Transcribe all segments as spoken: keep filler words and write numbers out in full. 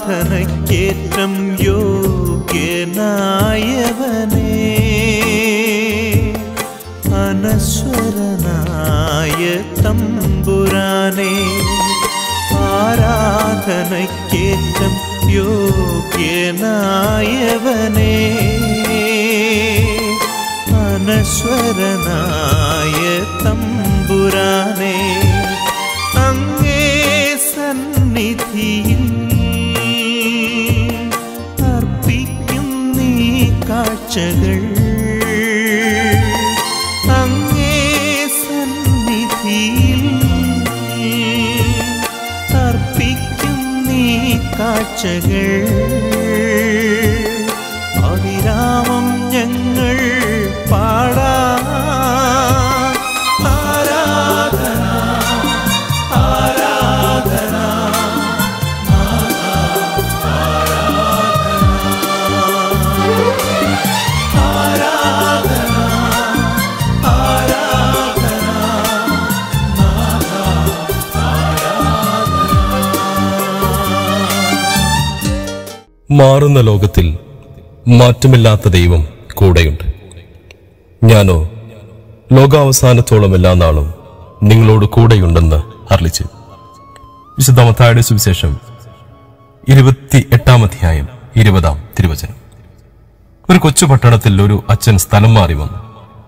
ആരാധനയ്ക്കേറ്റം യോഗ്യനായവനേ, അനശ്വരനായ തമ്പുരാനേ, ആരാധനയ്ക്കേറ്റം യോഗ്യനായവനേ, അനശ്വരനായ തമ്പുരാനേ, അങ്ങേ സന്നിധിയിൽ അർപ്പിക്കും നീ കാഴ്ചകൾ, അങ്ങേ സന്നിധിയിൽ അർപ്പിക്കും നീ കാഴ്ചകൾ, അവിരാമം ഞങ്ങൾ പാടാം. ആരാധന ആരാധന ആരാധന ആരാധന. മാറുന്ന ലോകത്തിൽ മാറ്റമില്ലാത്ത ദൈവം കൂടെയുണ്ട്. ഞാനോ ലോകാവസാനത്തോളം എല്ലാ നാളും നിങ്ങളോട് കൂടെയുണ്ടെന്ന് അരുളിച്ചു. വിശുദ്ധ മത്തായിയുടെ സുവിശേഷം ഇരുപത്തി എട്ടാം അധ്യായം ഇരുപതാം തിരുവചനം. ഒരു കൊച്ചു പട്ടണത്തിൽ ഒരു അച്ഛൻ സ്ഥലം മാറി വന്നു.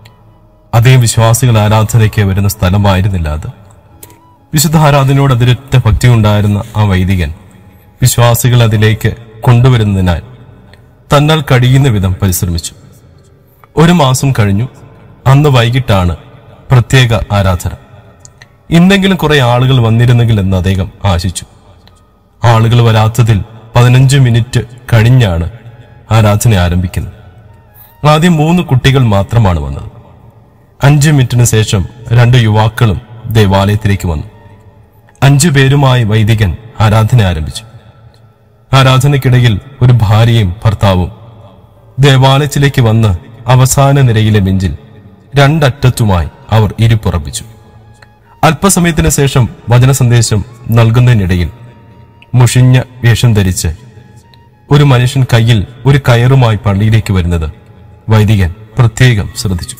അതേ വിശ്വാസികൾ ആരാധനയ്ക്ക് വരുന്ന സ്ഥലമായിരുന്നില്ല അത്. വിശുദ്ധ ആരാധനയോട് അതിരൊറ്റ ഭക്തി ഉണ്ടായിരുന്ന ആ വൈദികൻ വിശ്വാസികൾ അതിലേക്ക് കൊണ്ടുവരുന്നതിനാൽ തന്നാൽ കഴിയുന്ന വിധം പരിശ്രമിച്ചു. ഒരു മാസം കഴിഞ്ഞു. അന്ന് വൈകിട്ടാണ് പ്രത്യേക ആരാധന. ഇന്നെങ്കിലും കുറെ ആളുകൾ വന്നിരുന്നെങ്കിൽ എന്ന് അദ്ദേഹം ആശിച്ചു. ആളുകൾ വരാത്തതിൽ പതിനഞ്ച് മിനിറ്റ് കഴിഞ്ഞാണ് ആരാധന ആരംഭിക്കുന്നത്. ആദ്യം മൂന്ന് കുട്ടികൾ മാത്രമാണ് വന്നത്. അഞ്ചു മിനിറ്റിന് ശേഷം രണ്ട് യുവാക്കളും ദേവാലയത്തിലേക്ക് വന്നു. അഞ്ചു പേരുമായി വൈദികൻ ആരാധന ആരംഭിച്ചു. ആരാധനയ്ക്കിടയിൽ ഒരു ഭാര്യയും ഭർത്താവും ദേവാലയത്തിലേക്ക് വന്ന് അവസാന നിരയിലെ ബെഞ്ചിൽ രണ്ടറ്റത്തുമായി അവർ ഇരിപ്പുറപ്പിച്ചു. അല്പസമയത്തിന് ശേഷം വചന സന്ദേശം നൽകുന്നതിനിടയിൽ മുഷിഞ്ഞ വേഷം ധരിച്ച് ഒരു മനുഷ്യൻ കയ്യിൽ ഒരു കയറുമായി പള്ളിയിലേക്ക് വരുന്നത് വൈദികൻ പ്രത്യേകം ശ്രദ്ധിച്ചു.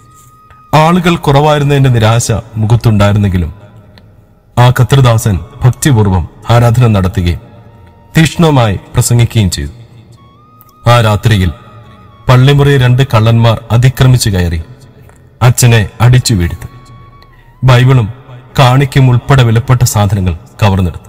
ആളുകൾ കുറവായിരുന്നതിന്റെ നിരാശ മുഖത്തുണ്ടായിരുന്നെങ്കിലും ആ കർത്തൃദാസൻ ഭക്തിപൂർവം ആരാധന നടത്തുകയും തീക്ഷ്ണമായി പ്രസംഗിക്കുകയും ചെയ്തു. ആ രാത്രിയിൽ പള്ളിമുറി രണ്ട് കള്ളന്മാർ അതിക്രമിച്ചു കയറി അച്ഛനെ അടിച്ചു വീഴ്ത്തി. ബൈബിളും കാണിക്കും ഉൾപ്പെടെ വിലപ്പെട്ട സാധനങ്ങൾ കവർന്നെടുത്തു.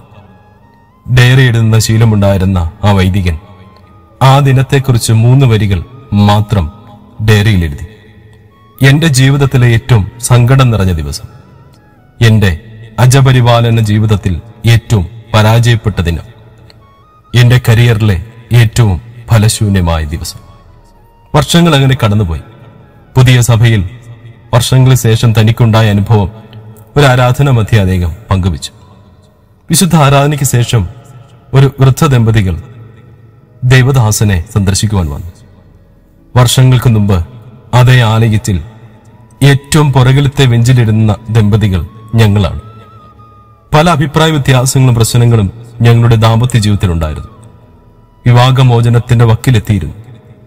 ഡയറി എഴുതുന്ന ശീലമുണ്ടായിരുന്ന ആ വൈദികൻ ആ ദിനത്തെക്കുറിച്ച് മൂന്ന് വരികൾ മാത്രം ഡയറിയിൽ എഴുതി. എന്റെ ജീവിതത്തിലെ ഏറ്റവും സങ്കടം നിറഞ്ഞ ദിവസം, എന്റെ അജപരിപാലന ജീവിതത്തിൽ ഏറ്റവും പരാജയപ്പെട്ട ദിനം, എന്റെ കരിയറിലെ ഏറ്റവും ഫലശൂന്യമായ ദിവസം. വർഷങ്ങൾ അങ്ങനെ കടന്നുപോയി. പുതിയ സഭയിൽ വർഷങ്ങൾക്ക് ശേഷം തനിക്കുണ്ടായ അനുഭവം ഒരു ആരാധന മധ്യ അദ്ദേഹം പങ്കുവച്ചു. വിശുദ്ധ ആരാധനയ്ക്ക് ശേഷം ഒരു വൃദ്ധ ദമ്പതികൾ ദൈവദാസനെ സന്ദർശിക്കുവാൻ വന്നു. വർഷങ്ങൾക്ക് മുമ്പ് അതേ ആലയത്തിൽ ഏറ്റവും പുറകിലത്തെ വെഞ്ചിലിരുന്ന ദമ്പതികൾ ഞങ്ങളാണ്. പല അഭിപ്രായ വ്യത്യാസങ്ങളും പ്രശ്നങ്ങളും ഞങ്ങളുടെ ദാമ്പത്യ ജീവിതത്തിലുണ്ടായിരുന്നു. വിവാഹമോചനത്തിന്റെ വക്കിലെത്തിയിരുന്നു.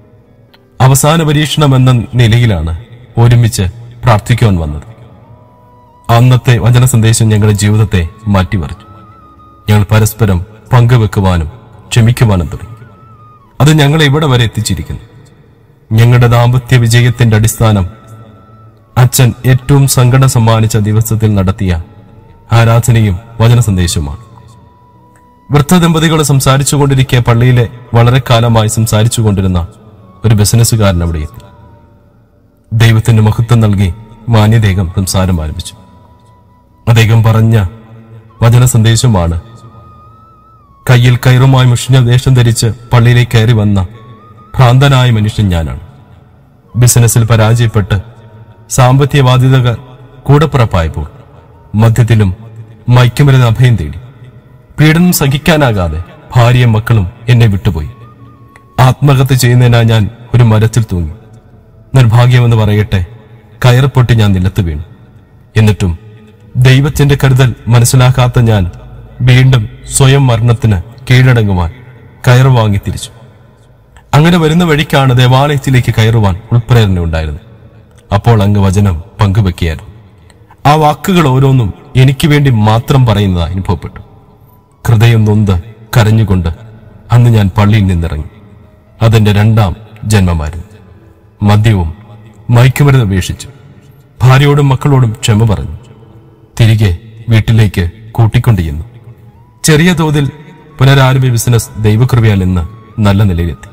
അവസാന പരീക്ഷണം എന്ന നിലയിലാണ് ഒരുമിച്ച് പ്രാർത്ഥിക്കുവാൻ വന്നത്. അന്നത്തെ വചന സന്ദേശം ഞങ്ങളുടെ ജീവിതത്തെ മാറ്റിമറിച്ചു. ഞങ്ങൾ പരസ്പരം പങ്കുവെക്കുവാനും ക്ഷമിക്കുവാനും തുടങ്ങി. അത് ഞങ്ങളെ ഇവിടെ വരെ എത്തിച്ചിരിക്കുന്നു. ഞങ്ങളുടെ ദാമ്പത്യ വിജയത്തിന്റെ അടിസ്ഥാനം അച്ഛൻ ഏറ്റവും സങ്കടം സമ്മാനിച്ച ദിവസത്തിൽ നടത്തിയ ആരാധനയും വചന സന്ദേശവുമാണ്. വൃദ്ധ ദമ്പതികൾ സംസാരിച്ചുകൊണ്ടിരിക്കെ പള്ളിയിലെ വളരെ കാലമായി സംസാരിച്ചുകൊണ്ടിരുന്ന ഒരു ബിസിനസ്സുകാരൻ അവിടെ എത്തി. ദൈവത്തിന് മഹത്വം നൽകി മാന്യദേഹം സംസാരം ആരംഭിച്ചു. അദ്ദേഹം പറഞ്ഞ വചന സന്ദേശമാണ്, കയ്യിൽ കയറുമായി മുഷിഞ്ഞ വേഷം ധരിച്ച് പള്ളിയിലേക്ക് കയറി വന്ന ഭ്രാന്തനായ മനുഷ്യൻ ഞാനാണ്. ബിസിനസ്സിൽ പരാജയപ്പെട്ട് സാമ്പത്തിക ബാധ്യതകൾ കൂടപ്പിറപ്പായപ്പോൾ മധ്യത്തിലും മയക്കുമരുന്ന് അഭയം തേടി. പീഡനം സഹിക്കാനാകാതെ ഭാര്യയും മക്കളും എന്നെ വിട്ടുപോയി. ആത്മഹത്യ ചെയ്യുന്നതിനായി ഞാൻ ഒരു മരത്തിൽ തൂങ്ങി. നിർഭാഗ്യമെന്ന് പറയട്ടെ, കയറപ്പൊട്ടി ഞാൻ നിലത്ത് വീണു. എന്നിട്ടും ദൈവത്തിന്റെ കരുതൽ മനസ്സിലാക്കാത്ത ഞാൻ വീണ്ടും സ്വയം മരണത്തിന് കീഴടങ്ങുവാൻ കയറ് വാങ്ങി തിരിച്ചു. അങ്ങനെ വരുന്ന വഴിക്കാണ് ദേവാലയത്തിലേക്ക് കയറുവാൻ ഉൾപ്രേരണ ഉണ്ടായിരുന്നത്. അപ്പോൾ അങ്ങ് വചനം പങ്കുവെക്കുകയായിരുന്നു. ആ വാക്കുകൾ ഓരോന്നും എനിക്ക് വേണ്ടി മാത്രം പറയുന്നതായി അനുഭവപ്പെട്ടു. ഹൃദയം നൊന്ത് കരഞ്ഞുകൊണ്ട് അന്ന് ഞാൻ പള്ളിയിൽ നിന്നിറങ്ങി. അതെന്റെ രണ്ടാം ജന്മമായിരുന്നു. മദ്യവും മയക്കുമരുന്ന് ഉപേക്ഷിച്ചു. ഭാര്യയോടും മക്കളോടും ക്ഷമ പറഞ്ഞു. തിരികെ വീട്ടിലേക്ക് കൂട്ടിക്കൊണ്ടു ചെന്നു. ചെറിയ തോതിൽ പുനരാരംഭ ബിസിനസ് ദൈവകൃപയാൽ ഇന്ന് നല്ല നിലയിലെത്തി.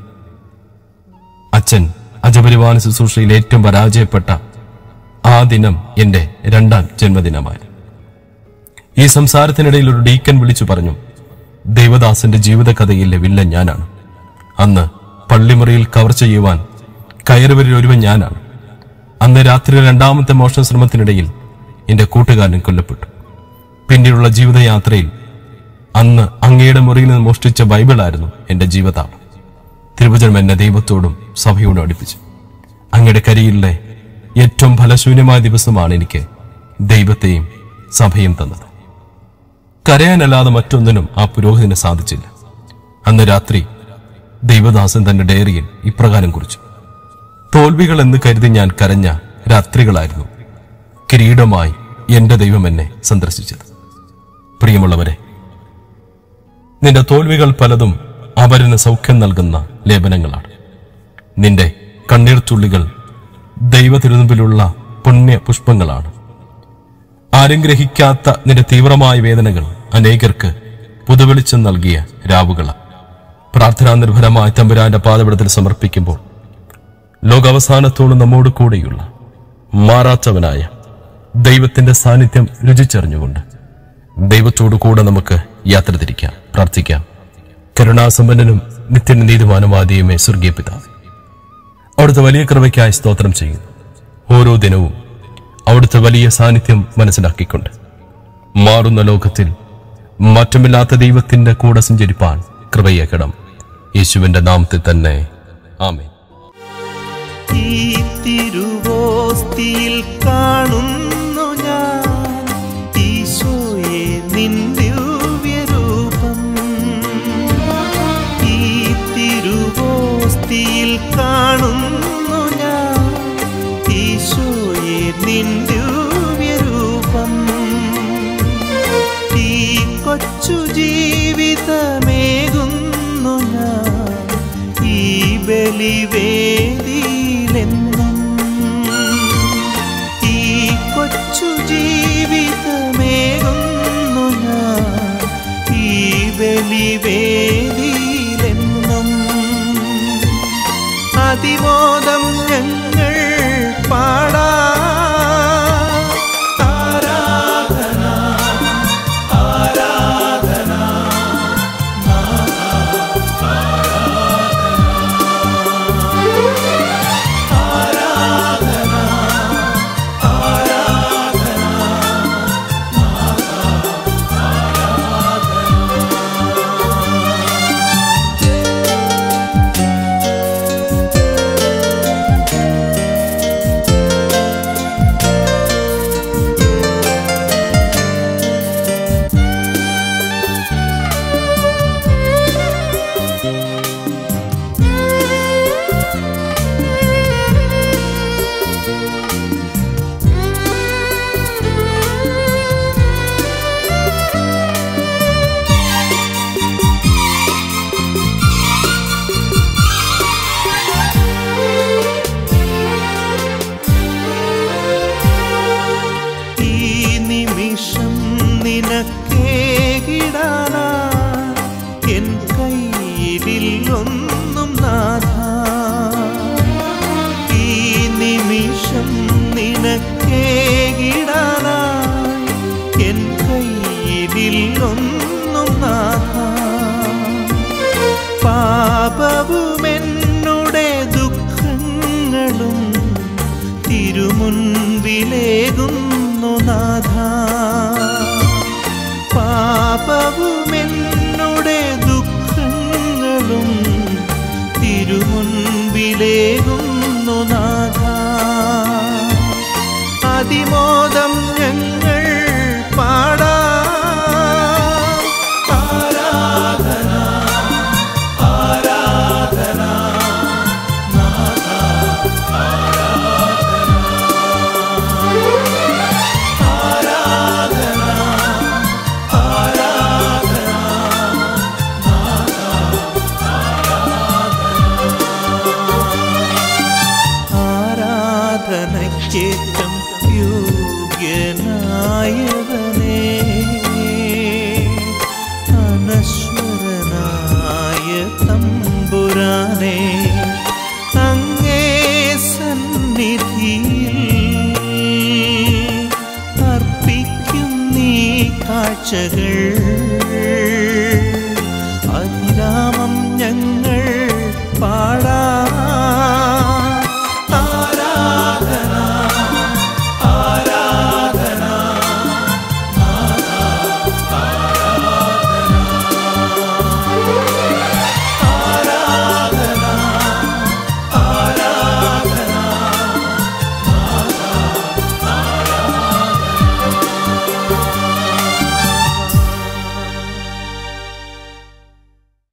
അച്ഛൻ അജപരിവാന ശുശ്രൂഷയിൽ ഏറ്റവും പരാജയപ്പെട്ട ആ ദിനം എന്റെ രണ്ടാം ജന്മദിനമായിരുന്നു. ഈ സംസാരത്തിനിടയിൽ ഒരു ഡീക്കൻ വിളിച്ചു പറഞ്ഞു, ദേവദാസന്റെ ജീവിതകഥയിലെ വില്ലൻ ഞാനാണ്. അന്ന് പള്ളിമുറിയിൽ കവർച്ച ചെയ്യുവാൻ കയറുവരിൽ ഒരുവൻ ഞാനാണ്. അന്ന് രാത്രി രണ്ടാമത്തെ മോഷണ ശ്രമത്തിനിടയിൽ എന്റെ കൂട്ടുകാരൻ കൊല്ലപ്പെട്ടു. പിന്നീടുള്ള ജീവിതയാത്രയിൽ അന്ന് അങ്ങയുടെ മുറിയിൽ നിന്ന് മോഷ്ടിച്ച ബൈബിളായിരുന്നു എന്റെ ജീവിതാവം. തിരുവചനം എന്നെ ദൈവത്തോടും സഭയോടും അടുപ്പിച്ചു. അങ്ങയുടെ കരിയിലെ ഏറ്റവും ഫലശൂന്യമായ ദിവസമാണ് എനിക്ക് ദൈവത്തെയും സഭയും തന്നത്. കരയാനല്ലാതെ മറ്റൊന്നിനും ആ പുരോഹിതന് സാധിച്ചില്ല. അന്ന് രാത്രി ദൈവദാസൻ തന്റെ ഡയറിയിൽ ഇപ്രകാരം കുറിച്ചു: തോൽവികൾ എന്ന് കരുതി ഞാൻ കരഞ്ഞ രാത്രികളായിരുന്നു കിരീടമായി എന്റെ ദൈവം എന്നെ സന്ദർശിച്ചത്. പ്രിയമുള്ളവരെ, നിന്റെ തോൽവികൾ പലതും അവരന് സൗഖ്യം നൽകുന്ന ലേപനങ്ങളാണ്. നിന്റെ കണ്ണീർ തുള്ളികൾ ദൈവ തിരുമുമ്പിലുള്ള പുണ്യ പുഷ്പങ്ങളാണ്. ആരും ഗ്രഹിക്കാത്ത നിന്റെ തീവ്രമായ വേദനകൾ അനേകർക്ക് പുതുവെളിച്ചം നൽകിയ രാവുകളാണ്. പ്രാർത്ഥനാ നിർഭരമായ തമ്പുരാന്റെ പാദപീഠത്തിൽ സമർപ്പിക്കുമ്പോൾ ലോകാവസാനത്തോളം നമ്മോട് കൂടെയുള്ള മാറാത്തവനായ ദൈവത്തിന്റെ സാന്നിധ്യം രുചിച്ചറിഞ്ഞുകൊണ്ട് ദൈവത്തോടു കൂടെ നമുക്ക് യാത്ര തിരിക്കാം, പ്രാർത്ഥിക്കാം. കരുണാസമ്പന്നനും നിത്യന് നീതിമാനുമാദിയുമേ സ്വർഗീയ പിതാവേ, അവിടുത്തെ വലിയ കൃപയ്ക്കായി സ്തോത്രം ചെയ്യുന്നു. ഓരോ ദിനവും അവിടുത്തെ വലിയ സാന്നിധ്യം മനസ്സിലാക്കിക്കൊണ്ട് മാറുന്ന ലോകത്തിൽ മാറ്റമില്ലാത്ത ദൈവത്തിന്റെ കൂടെ സഞ്ചരിപ്പാൻ കൃപയേകണം. യേശുവിന്റെ നാമത്തിൽ തന്നെ, ആമേൻ. ഈ തിരുവോസ്തിയിൽ കാണുന്നു ഞാൻ ഈശോയെ നിൻ ദിവ്യരൂപം. ഈ തിരുവോസ്തിയിൽ കാണുന്നു ഞാൻ ഈശോയെ നിൻ ദിവ്യരൂപം. ഈ കൊച്ചു ജീവിതമേകുന്നു ഞാൻ ഈ ബലിവേദിയിലെന്നും. ഈ കൊച്ചു ജീവിതമേകുന്നു ഞാൻ ഈ ബലിവേദിയിലെന്നും. അതിമോദം ഞങ്ങൾ പാടാ പാപവുമെന്നുടെ ദുഃഖങ്ങളും തിരുമുൻപിലേകുന്നു നാഥ. പാപവുമെന്നുടെ ദുഃഖങ്ങളും തിരുമുൻപിലേകുന്നു നാഥ. അതിമോദം ഞങ്ങൾ പാടാ. ആരാധന കാഴ്ചകൾ